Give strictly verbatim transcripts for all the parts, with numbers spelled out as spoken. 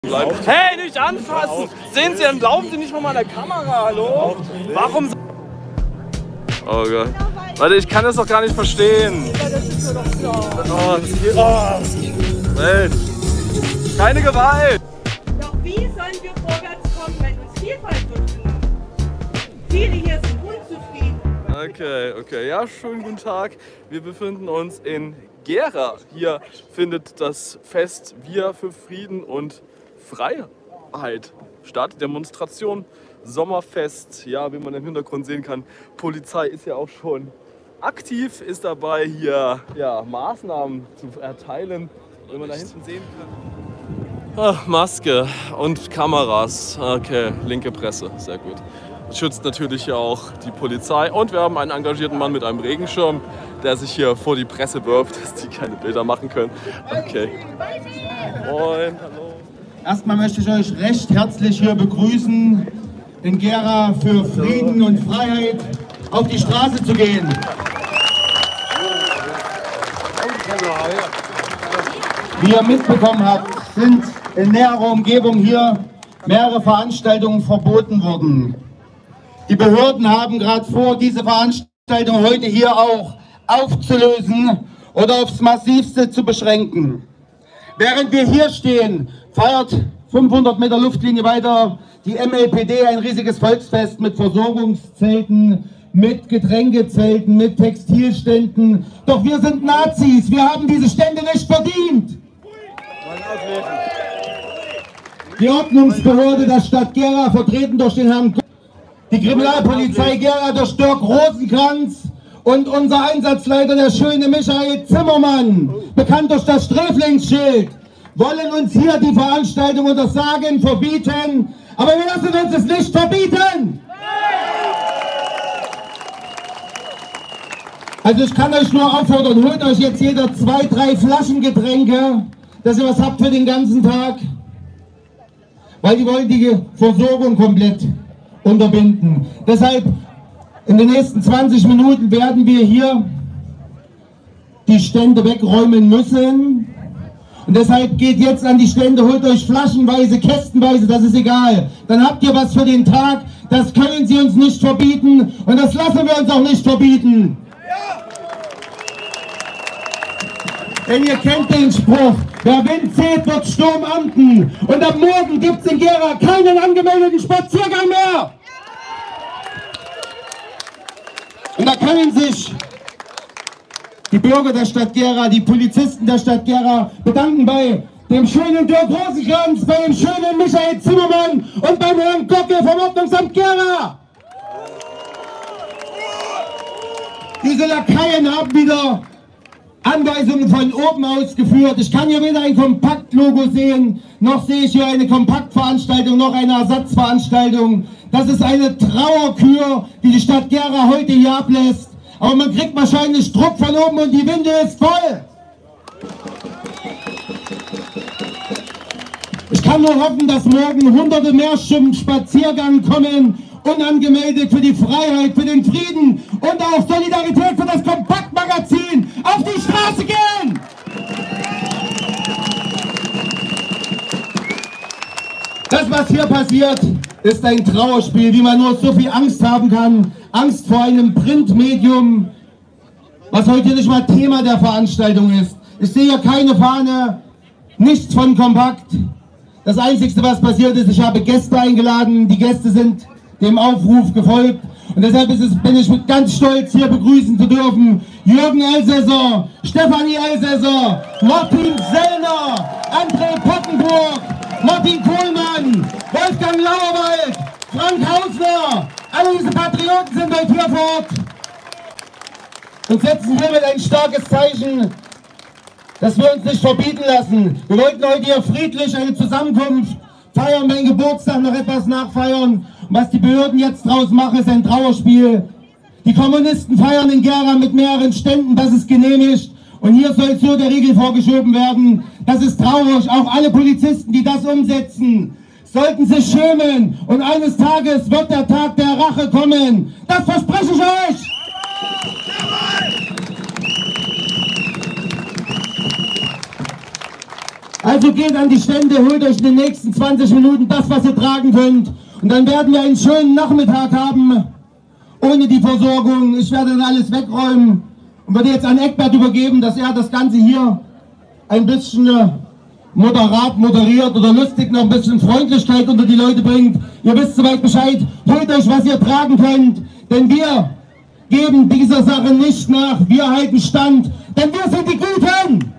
Hey, nicht anfassen! Sehen Sie, dann glauben Sie nicht mal meiner Kamera, hallo? Warum? Oh Gott. Warte, ich kann das doch gar nicht verstehen. Oh, das geht. Oh. Welt. Keine Gewalt! Doch wie sollen wir vorwärts kommen, wenn uns Vielfalt verschwindet? Viele hier sind unzufrieden. Okay, okay. Ja, schönen guten Tag. Wir befinden uns in Gera. Hier findet das Fest Wir für Frieden und Freiheit statt. Demonstration, Sommerfest. Ja, wie man im Hintergrund sehen kann, Polizei ist ja auch schon aktiv, ist dabei hier ja, Maßnahmen zu erteilen, wie man da hinten sehen kann. Ach, Maske und Kameras. Okay, linke Presse, sehr gut. Das schützt natürlich auch die Polizei. Und wir haben einen engagierten Mann mit einem Regenschirm, der sich hier vor die Presse wirft, dass die keine Bilder machen können. Okay. Moin, hallo. Erstmal möchte ich euch recht herzlich hier begrüßen, in Gera für Frieden und Freiheit auf die Straße zu gehen. Wie ihr mitbekommen habt, sind in näherer Umgebung hier mehrere Veranstaltungen verboten worden. Die Behörden haben gerade vor, diese Veranstaltung heute hier auch aufzulösen oder aufs Massivste zu beschränken. Während wir hier stehen, feiert fünfhundert Meter Luftlinie weiter die M L P D ein riesiges Volksfest mit Versorgungszelten, mit Getränkezelten, mit Textilständen. Doch wir sind Nazis, wir haben diese Stände nicht verdient. Die Ordnungsbehörde der Stadt Gera, vertreten durch den Herrn K die Kriminalpolizei Gera durch Dirk Rosenkranz und unser Einsatzleiter, der schöne Michael Zimmermann, bekannt durch das Sträflingsschild, wollen uns hier die Veranstaltung untersagen, verbieten, aber wir lassen uns es nicht verbieten! Also ich kann euch nur auffordern, holt euch jetzt jeder zwei, drei Flaschen Getränke, dass ihr was habt für den ganzen Tag, weil die wollen die Versorgung komplett unterbinden. Deshalb in den nächsten zwanzig Minuten werden wir hier die Stände wegräumen müssen. Und deshalb geht jetzt an die Stände, holt euch flaschenweise, kästenweise, das ist egal. Dann habt ihr was für den Tag, das können sie uns nicht verbieten und das lassen wir uns auch nicht verbieten. Denn ihr kennt den Spruch, wer Wind zählt, wird Sturm ernten. Und ab morgen gibt es in Gera keinen angemeldeten Spaziergang mehr. Und da können sich die Bürger der Stadt Gera, die Polizisten der Stadt Gera bedanken bei dem schönen Dirk Rosenkranz, bei dem schönen Michael Zimmermann und beim Herrn Gocke vom Ordnungsamt Gera. Diese Lakaien haben wieder Anweisungen von oben ausgeführt. Ich kann hier weder ein Kompaktlogo sehen, noch sehe ich hier eine Kompaktveranstaltung, noch eine Ersatzveranstaltung. Das ist eine Trauerkür, die die Stadt Gera heute hier ablässt. Aber man kriegt wahrscheinlich Druck von oben und die Winde ist voll. Ich kann nur hoffen, dass morgen hunderte mehr zum Spaziergang kommen, unangemeldet für die Freiheit, für den Frieden und auch Solidarität für das Kompaktmagazin auf die Straße gehen! Das, was hier passiert, ist ein Trauerspiel, wie man nur so viel Angst haben kann. Angst vor einem Printmedium, was heute nicht mal Thema der Veranstaltung ist. Ich sehe hier keine Fahne, nichts von Kompakt. Das Einzige, was passiert ist, ich habe Gäste eingeladen, die Gäste sind dem Aufruf gefolgt. Und deshalb ist es, bin ich ganz stolz, hier begrüßen zu dürfen Jürgen Elsässer, Stefanie Elsässer, Martin Sellner, André Pottenburg, Martin Kohlmann, Wolfgang Lauerwald, Frank Hausner. Alle diese Patrioten sind heute hier vor Ort und setzen hiermit ein starkes Zeichen, dass wir uns nicht verbieten lassen. Wir wollten heute hier friedlich eine Zusammenkunft feiern, meinen Geburtstag noch etwas nachfeiern. Und was die Behörden jetzt draus machen, ist ein Trauerspiel. Die Kommunisten feiern in Gera mit mehreren Ständen, das ist genehmigt. Und hier soll so der Riegel vorgeschoben werden. Das ist traurig. Auch alle Polizisten, die das umsetzen, sollten sich schämen. Und eines Tages wird der Tag der Rache kommen. Das verspreche ich euch. Also geht an die Stände, holt euch in den nächsten zwanzig Minuten das, was ihr tragen könnt. Und dann werden wir einen schönen Nachmittag haben, ohne die Versorgung. Ich werde dann alles wegräumen und würde jetzt an Eckbert übergeben, dass er das Ganze hier ein bisschen moderat moderiert oder lustig noch ein bisschen Freundlichkeit unter die Leute bringt. Ihr wisst soweit Bescheid, holt euch, was ihr tragen könnt, denn wir geben dieser Sache nicht nach, wir halten Stand, denn wir sind die Guten!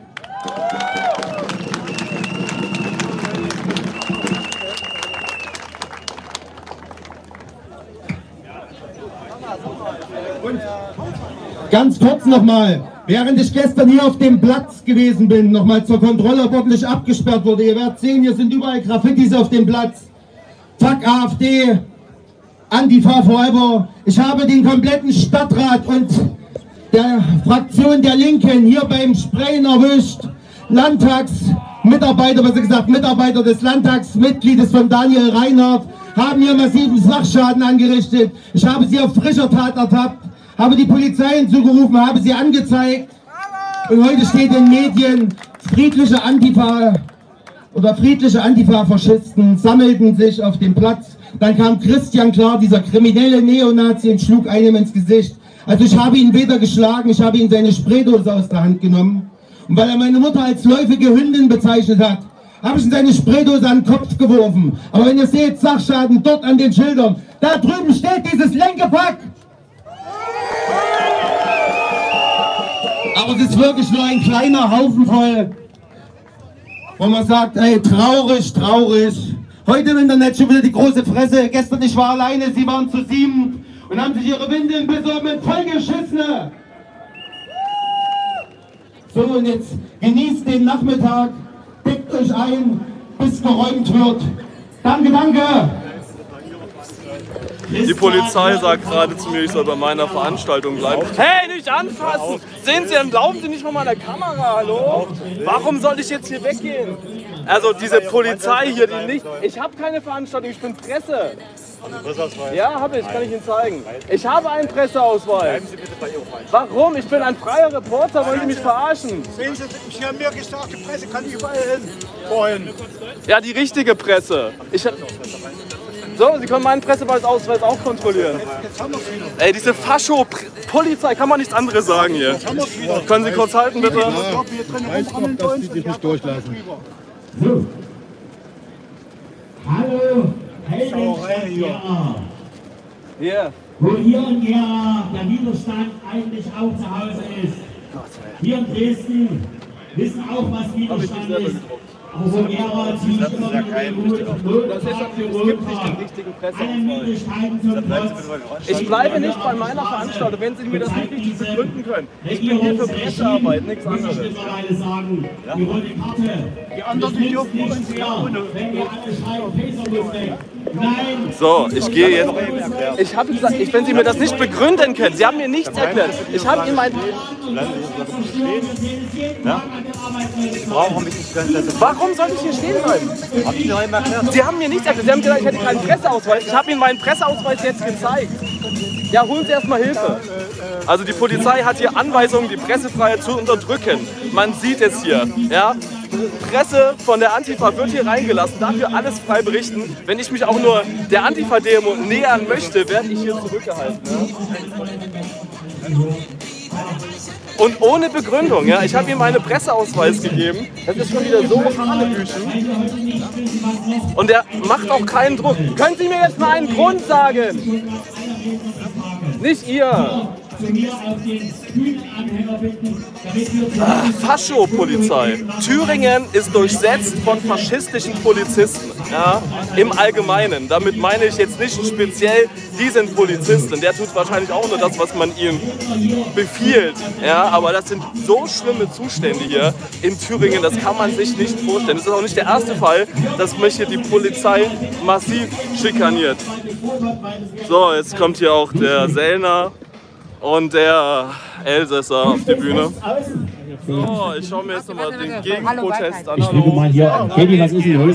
Und ganz kurz nochmal, während ich gestern hier auf dem Platz gewesen bin, nochmal zur Kontrolle, ob ordentlich abgesperrt wurde. Ihr werdet sehen, hier sind überall Graffitis auf dem Platz. Fuck AfD, Antifa forever. Ich habe den kompletten Stadtrat und der Fraktion der Linken hier beim Sprayen erwischt. Landtagsmitarbeiter, was gesagt, Mitarbeiter des Landtagsmitgliedes von Daniel Reinhardt haben hier massiven Sachschaden angerichtet. Ich habe sie auf frischer Tat ertappt, habe die Polizei hinzugerufen, habe sie angezeigt. Und heute steht in den Medien, friedliche Antifa oder friedliche Antifa-Faschisten sammelten sich auf dem Platz. Dann kam Christian Klar, dieser kriminelle Neonazi, und schlug einem ins Gesicht. Also ich habe ihn weder geschlagen, ich habe ihm seine Spraydose aus der Hand genommen. Und weil er meine Mutter als läufige Hündin bezeichnet hat, habe ich in seine Spraydose an den Kopf geworfen. Aber wenn ihr seht, Sachschaden dort an den Schildern, da drüben steht dieses Lenkepack. Aber es ist wirklich nur ein kleiner Haufen voll, wo man sagt, ey, traurig, traurig. Heute im Internet schon wieder die große Fresse. Gestern, ich war alleine, sie waren zu sieben und haben sich ihre Windeln besorgt mit vollgeschissene. So, und jetzt genießt den Nachmittag, deckt euch ein, bis geräumt wird. Danke, danke. Die Polizei sagt gerade zu mir, ich soll bei meiner Veranstaltung bleiben. Hey, nicht anfassen! Sehen Sie, dann glauben Sie nicht mal meiner Kamera, hallo? Warum soll ich jetzt hier weggehen? Also diese Polizei hier, die nicht... Ich habe keine Veranstaltung, ich bin Presse. Ja, habe ich, kann ich Ihnen zeigen. Ich habe einen Presseausweis. Warum? Ich bin ein freier Reporter, wollen Sie mich verarschen? Sehen Sie, Sie haben mir gesagt, die Presse kann überall hin. Vorhin. Ja, die richtige Presse. Ich hab... So, Sie können meinen Presseausweis auch kontrollieren. Ey, diese Fascho-Polizei, kann man nichts anderes sagen hier. Können Sie kurz halten, bitte? Ich weiß doch, dass die dich nicht durchlassen. So. Hallo, Heldenstadt Gera. Hier. Wo hier in Gera der Widerstand eigentlich auch zu Hause ist. Hier in Dresden wissen auch, was Widerstand ist. Aber wo Gera zieht immer wieder den Hut, Nottag für Nottag. Alle Möglichkeiten zum Trotz. Ich bleibe nicht bei meiner Veranstaltung, wenn Sie mir das nicht begründen können. Ich bin hier für Pressearbeit, nichts anderes. Ich möchte mittlerweile sagen, die rote Karte, die anderen dürfen nicht mehr, wenn wir alle schreiben, Peter muss weg. Nein. So, ich gehe jetzt. Ich habe gesagt, ich, wenn Sie mir das nicht begründen können, Sie haben mir nichts erklärt. Ich habe Ihnen mein... Warum soll ich hier stehen bleiben? Sie haben mir nichts erklärt. Sie haben gesagt, ich hätte keinen Presseausweis. Ich habe Ihnen meinen Presseausweis jetzt gezeigt. Ja, holen Sie erstmal Hilfe. Also die Polizei hat hier Anweisungen, die Pressefreiheit zu unterdrücken. Man sieht es hier. Ja? Presse von der Antifa wird hier reingelassen, dafür alles frei berichten. Wenn ich mich auch nur der Antifa-Demo nähern möchte, werde ich hier zurückgehalten. Ja? Und ohne Begründung. Ja? Ich habe ihm meinen Presseausweis gegeben. Das ist schon wieder so hanebüchen. Und der macht auch keinen Druck. Können Sie mir jetzt mal einen Grund sagen? Nicht ihr. Ah, Fascho-Polizei. Thüringen ist durchsetzt von faschistischen Polizisten, ja, im Allgemeinen. Damit meine ich jetzt nicht speziell diesen Polizisten. Der tut wahrscheinlich auch nur das, was man ihm befiehlt. Ja, aber das sind so schlimme Zustände hier in Thüringen, das kann man sich nicht vorstellen. Das ist auch nicht der erste Fall, dass mich hier die Polizei massiv schikaniert. So, jetzt kommt hier auch der Sellner und der Elsässer auf die Bühne. So, ich schaue mir jetzt nochmal den Gegenprotest an. Ich gucke mal hier an. Katie, was ist denn los?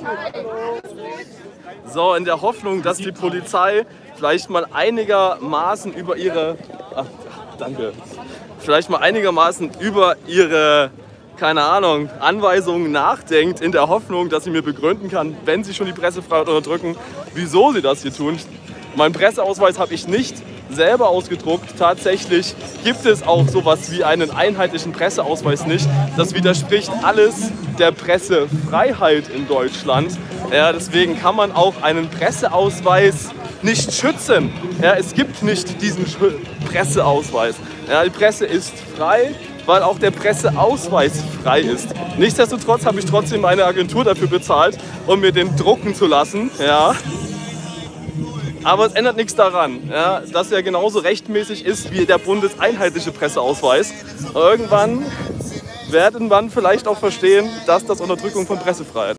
So, in der Hoffnung, dass die Polizei vielleicht mal einigermaßen über ihre... Ach, danke. Vielleicht mal einigermaßen über ihre keine Ahnung, Anweisungen nachdenkt, in der Hoffnung, dass sie mir begründen kann, wenn sie schon die Pressefreiheit unterdrücken, wieso sie das hier tun. Meinen Presseausweis habe ich nicht selber ausgedruckt. Tatsächlich gibt es auch sowas wie einen einheitlichen Presseausweis nicht. Das widerspricht alles der Pressefreiheit in Deutschland. Ja, deswegen kann man auch einen Presseausweis nicht schützen. Ja, es gibt nicht diesen Presseausweis. Ja, die Presse ist frei, weil auch der Presseausweis frei ist. Nichtsdestotrotz habe ich trotzdem eine Agentur dafür bezahlt, um mir den drucken zu lassen. Ja. Aber es ändert nichts daran, ja, dass er genauso rechtmäßig ist wie der bundeseinheitliche Presseausweis. Irgendwann werden man vielleicht auch verstehen, dass das Unterdrückung von Pressefreiheit ist.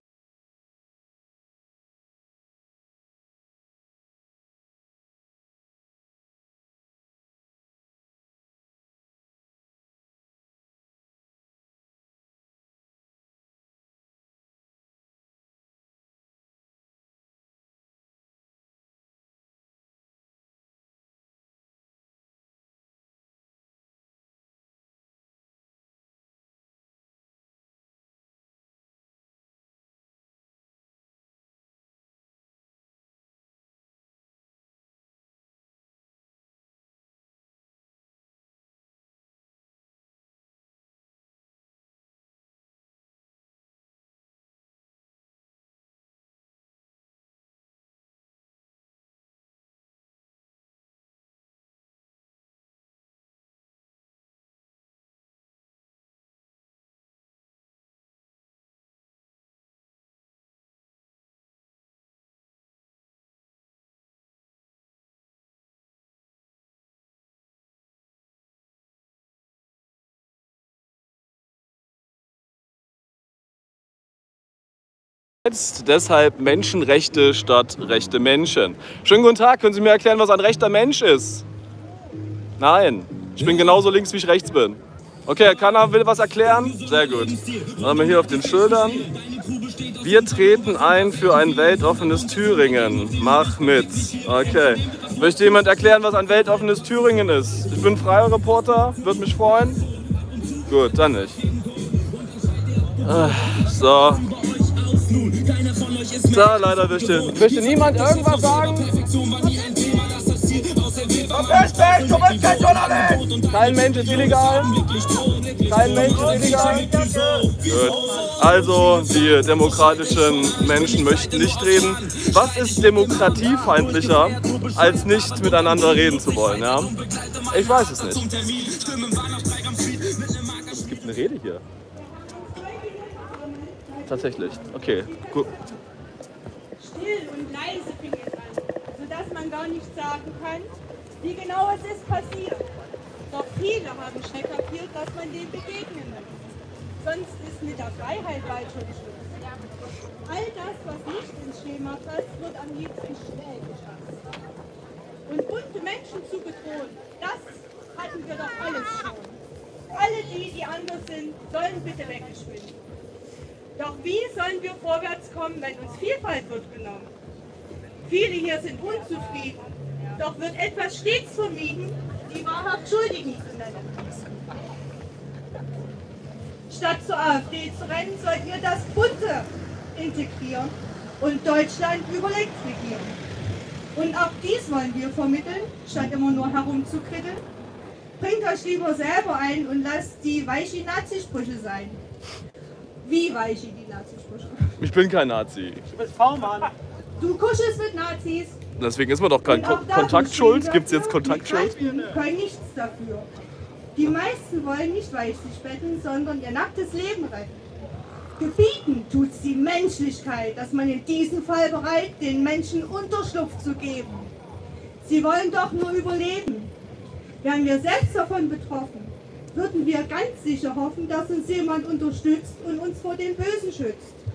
Jetzt deshalb Menschenrechte statt rechte Menschen. Schönen guten Tag, können Sie mir erklären, was ein rechter Mensch ist? Nein, ich bin genauso links, wie ich rechts bin. Okay, keiner will was erklären? Sehr gut. Dann haben wir hier auf den Schildern. Wir treten ein für ein weltoffenes Thüringen. Mach mit. Okay. Möchte jemand erklären, was ein weltoffenes Thüringen ist? Ich bin freier Reporter, würde mich freuen. Gut, dann nicht. So. Da, leider möchte, möchte niemand irgendwas sagen. Kein Mensch ist illegal. Kein Mensch ist illegal. Gut. Also, die demokratischen Menschen möchten nicht reden. Was ist demokratiefeindlicher, als nicht miteinander reden zu wollen? Ja? Ich weiß es nicht. Es gibt eine Rede hier. Tatsächlich. Okay, gut. Still und leise fing es an, sodass man gar nicht sagen kann, wie genau es ist passiert. Doch viele haben schnell kapiert, dass man dem begegnen muss. Sonst ist mit der Freiheit bald schon Schluss. All das, was nicht ins Schema passt, wird am liebsten schnell geschafft. Und bunte Menschen zu bedrohen, das hatten wir doch alles schon. Alle die, die anders sind, sollen bitte weggeschwinden. Doch wie sollen wir vorwärts kommen, wenn uns Vielfalt wird genommen? Viele hier sind unzufrieden, doch wird etwas stets vermieden, die wahrhaft Schuldigen zu nennen. Statt zur AfD zu rennen, sollt ihr das Bunte integrieren und Deutschland überlegt regieren. Und auch dies wollen wir vermitteln, statt immer nur herumzukritteln. Bringt euch lieber selber ein und lasst die weiche Nazisprüche sein. Wie weiche die Nazisprüche? Ich bin kein Nazi. Du bist V-Mann. Du kuschelst mit Nazis. Deswegen ist man doch kein Ko Kontaktschuld. Gibt es jetzt Kontaktschuld? Die Kranken können nichts dafür. Die meisten wollen nicht weich sich betten, sondern ihr nacktes Leben retten. Gebieten tut's die Menschlichkeit, dass man in diesem Fall bereit, den Menschen Unterschlupf zu geben. Sie wollen doch nur überleben. Wären wir selbst davon betroffen, würden wir ganz sicher hoffen, dass uns jemand unterstützt und uns vor dem Bösen schützt.